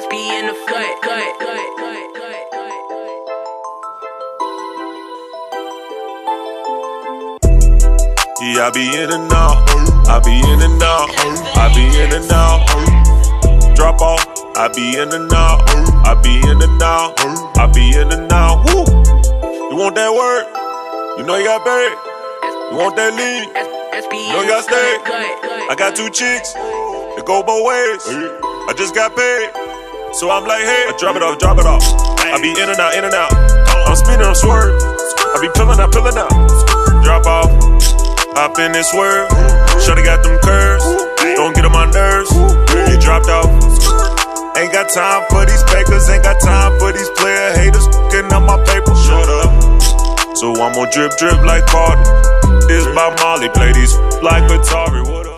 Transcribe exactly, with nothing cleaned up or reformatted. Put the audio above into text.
be in the cut, cut, cut, cut, cut, cut. Yeah, I be in and out. I be in and out. I be in and out. Drop off. I be in and out. I be in and out. I be in and out. Woo! You want that word? You know you got paid. You want that lean? You know you got stay. I got two chicks. It go both ways. I just got paid. So I'm like, hey, I drop it off, drop it off. I be in and out, in and out. I'm spinning, I'm swerve. I be pillin' out, pillin' out. Drop off. Hop in and swerve. Shorty got them curves. Don't get on my nerves. You dropped off. Ain't got time for these fakers. Ain't got time for these player haters. Getting on my paper. Shut up. So I'm gon' drip, drip like Cardi. This by Molly. Play these like Atari. What up?